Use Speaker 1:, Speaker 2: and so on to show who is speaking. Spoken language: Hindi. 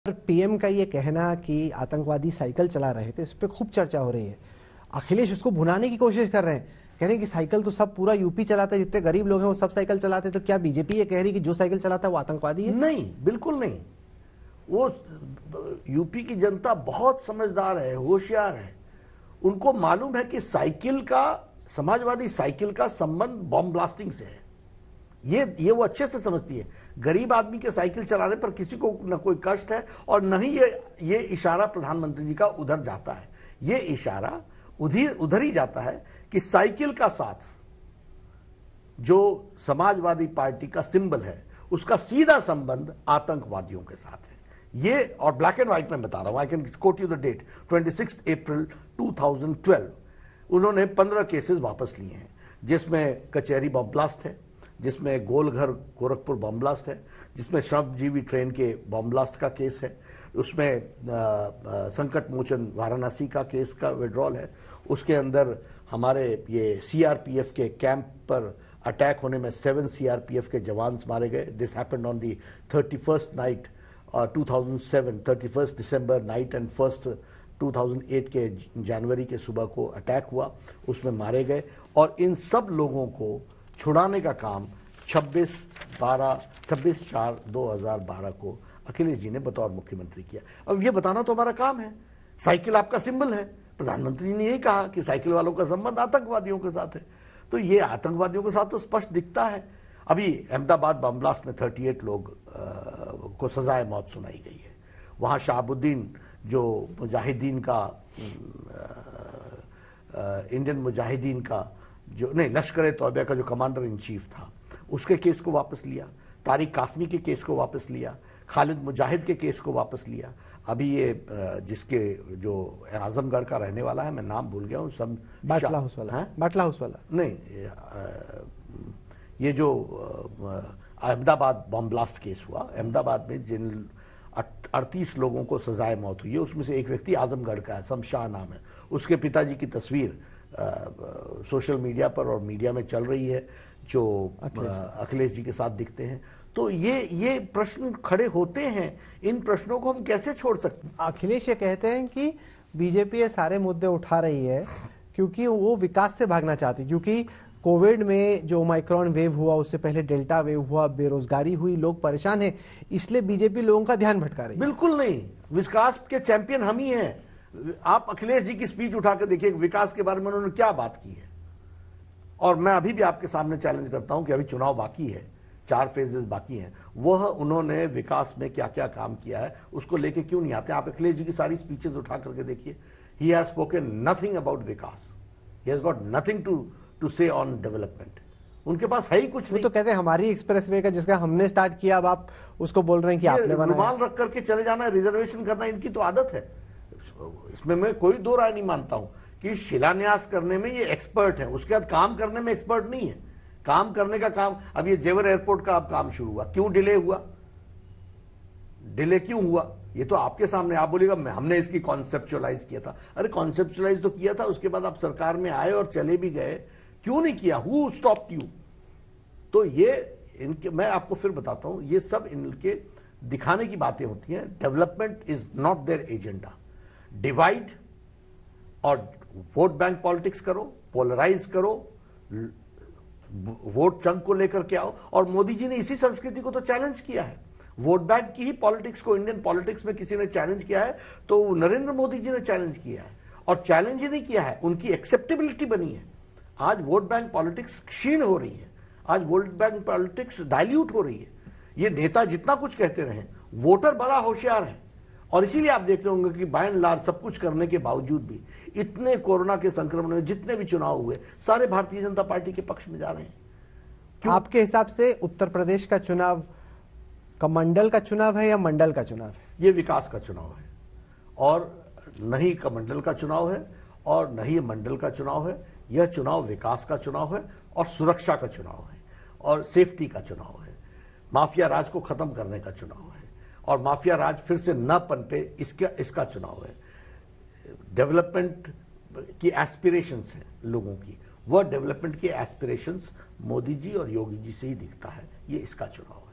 Speaker 1: पीएम का ये कहना कि आतंकवादी साइकिल चला रहे थे, इस पे खूब चर्चा हो रही है। अखिलेश उसको भुनाने की कोशिश कर रहे हैं, कह रहे हैं कि साइकिल तो सब पूरा यूपी चलाता है, जितने गरीब लोग हैं वो सब साइकिल चलाते हैं। तो क्या बीजेपी ये कह रही है कि जो साइकिल चलाता है वो आतंकवादी है?
Speaker 2: नहीं, बिल्कुल नहीं। वो यूपी की जनता बहुत समझदार है, होशियार है। उनको मालूम है कि साइकिल का, समाजवादी साइकिल का संबंध बॉम्ब ब्लास्टिंग से है। ये वो अच्छे से समझती है। गरीब आदमी के साइकिल चलाने पर किसी को न कोई कष्ट है और न ही ये इशारा प्रधानमंत्री जी का उधर जाता है। ये इशारा उधर ही जाता है कि साइकिल का साथ जो समाजवादी पार्टी का सिंबल है उसका सीधा संबंध आतंकवादियों के साथ है। ये और ब्लैक एंड व्हाइट में बता रहा हूं, I can quote you the date, 26 April 2012 उन्होंने 15 केसेस वापस लिए हैं, जिसमें कचहरी बम ब्लास्ट है, जिसमें गोलघर गोरखपुर बम ब्लास्ट है, जिसमें श्रमजीवी ट्रेन के बम ब्लास्ट का केस है, उसमें संकट मोचन वाराणसी का केस का विड्रॉल है, उसके अंदर हमारे ये सीआरपीएफ के कैंप पर अटैक होने में 7 सीआरपीएफ के जवान मारे गए। This happened on the 31st night 2007, 31st December night and 1st 2008 के जनवरी के सुबह को अटैक हुआ, उसमें मारे गए। और इन सब लोगों को छुड़ाने का काम 26/4/2012 को अखिलेश जी ने बतौर मुख्यमंत्री किया। अब ये बताना तो हमारा काम है। साइकिल आपका सिंबल है, प्रधानमंत्री ने यही कहा कि साइकिल वालों का संबंध आतंकवादियों के साथ है, तो ये आतंकवादियों के साथ तो स्पष्ट दिखता है। अभी अहमदाबाद बम ब्लास्ट में 38 लोग को सजाए मौत सुनाई गई है। वहां शाहबुद्दीन जो मुजाहिदीन का इंडियन मुजाहिदीन का जो नहीं लश्कर तौबा का जो कमांडर इन चीफ था, उसके केस को वापस लिया। तारिक कासमी के केस को वापस लिया। खालिद मुजाहिद के केस को वापस लिया। अभी ये जिसके जो आजमगढ़ का रहने वाला है, मैं नाम भूल गया हूँ, सब
Speaker 1: बाटला हाउस वाला, बाटला हाउस वाला
Speaker 2: नहीं, ये जो अहमदाबाद बम ब्लास्ट केस हुआ, अहमदाबाद में जिन 38 लोगों को सजाए मौत हुई है, उसमें से एक व्यक्ति आजमगढ़ का है, शमशाह नाम है। उसके पिताजी की तस्वीर सोशल मीडिया पर और मीडिया में चल रही है, जो अखिलेश जी के साथ दिखते हैं। तो ये प्रश्न खड़े होते हैं। इन प्रश्नों को हम कैसे छोड़ सकते हैं?
Speaker 1: अखिलेश ये कहते हैं कि बीजेपी ये सारे मुद्दे उठा रही है क्योंकि वो विकास से भागना चाहती, क्योंकि कोविड में जो ओमाइक्रॉन वेव हुआ, उससे पहले डेल्टा वेव हुआ, बेरोजगारी हुई, लोग परेशान हैं, इसलिए बीजेपी लोगों का ध्यान भटका रही है।
Speaker 2: बिल्कुल नहीं, विकास के चैंपियन हम ही हैं। आप अखिलेश जी की स्पीच उठा कर देखिए, विकास के बारे में उन्होंने क्या बात की है। और मैं अभी भी आपके सामने चैलेंज करता हूं कि अभी चुनाव बाकी है, 4 फेजेस बाकी हैं, वह उन्होंने विकास में क्या क्या काम किया है उसको लेके क्यों नहीं आते? आप अखिलेश जी की सारी स्पीचेस उठा करके देखिए, he has spoken nothing about vikas, he has got nothing to say on development. उनके पास है ही कुछ नहीं।
Speaker 1: तो कहते हैं हमारी एक्सप्रेसवे का जिसका हमने स्टार्ट किया, अब आप उसको बोल रहे हैं कि आपने बनाया।
Speaker 2: रुमाल रख करके चले जाना, रिजर्वेशन करना, इनकी तो आदत है। इसमें मैं कोई दो राय नहीं मानता हूं कि शिलान्यास करने में ये एक्सपर्ट है, उसके बाद काम करने में एक्सपर्ट नहीं है। काम करने का काम, अब ये जेवर एयरपोर्ट का अब काम शुरू हुआ, क्यों डिले हुआ? डिले क्यों हुआ ये तो आपके सामने। आप बोलेगा हमने इसकी कॉन्सेप्चुअलाइज किया था। अरे कॉन्सेप्चुअलाइज तो किया था, उसके बाद आप सरकार में आए और चले भी गए, क्यों नहीं किया? Who stopped you? तो ये इनके, मैं आपको फिर बताता हूं, ये सब इनके दिखाने की बातें होती हैं। Development is not their agenda. Divide और वोट बैंक पॉलिटिक्स करो, पोलराइज करो, वोट चंक को लेकर के आओ। और मोदी जी ने इसी संस्कृति को तो चैलेंज किया है। वोट बैंक की ही पॉलिटिक्स को इंडियन पॉलिटिक्स में किसी ने चैलेंज किया है तो नरेंद्र मोदी जी ने चैलेंज किया है। और चैलेंज ही नहीं किया है, उनकी एक्सेप्टेबिलिटी बनी है। आज वोट बैंक पॉलिटिक्स क्षीण हो रही है, आज वोट बैंक पॉलिटिक्स डाइल्यूट हो रही है। ये नेता जितना कुछ कहते रहे, वोटर बड़ा होशियार है। और इसीलिए आप देखते होंगे कि बाय एंड लार्ज सब कुछ करने के बावजूद भी इतने कोरोना के संक्रमण में जितने भी चुनाव हुए, सारे भारतीय जनता पार्टी के पक्ष में जा रहे हैं।
Speaker 1: क्यों? आपके हिसाब से उत्तर प्रदेश का चुनाव कमंडल का चुनाव है या मंडल का चुनाव है?
Speaker 2: ये विकास का चुनाव है, और न ही कमंडल का चुनाव है और न ही मंडल का चुनाव है। यह चुनाव विकास का चुनाव है और सुरक्षा का चुनाव है और सेफ्टी का चुनाव है। माफिया राज को खत्म करने का चुनाव है और माफिया राज फिर से न पनपे, इसका चुनाव है। डेवलपमेंट की एस्पिरेशंस हैं लोगों की, वह डेवलपमेंट की एस्पिरेशंस मोदी जी और योगी जी से ही दिखता है। ये इसका चुनाव है।